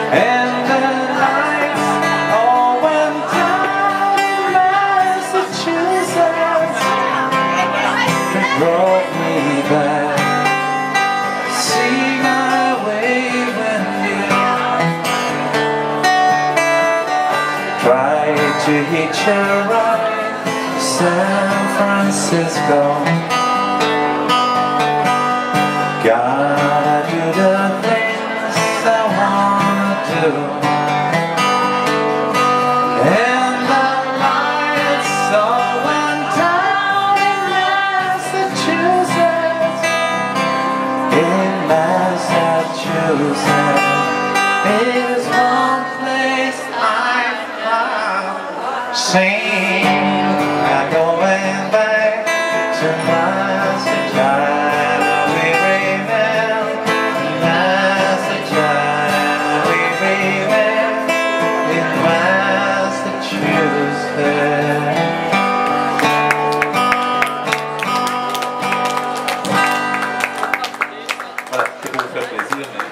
And the lights all went down in Massachusetts. They brought me back. See my waving dear. Tried to hitch a ride to San Francisco. Gotta do the things I wanna do. And the lights all went down in Massachusetts. In Massachusetts is one place I found. Sing, I'm going back to Massachusetts. Voilà, c'est pour vous faire plaisir, mais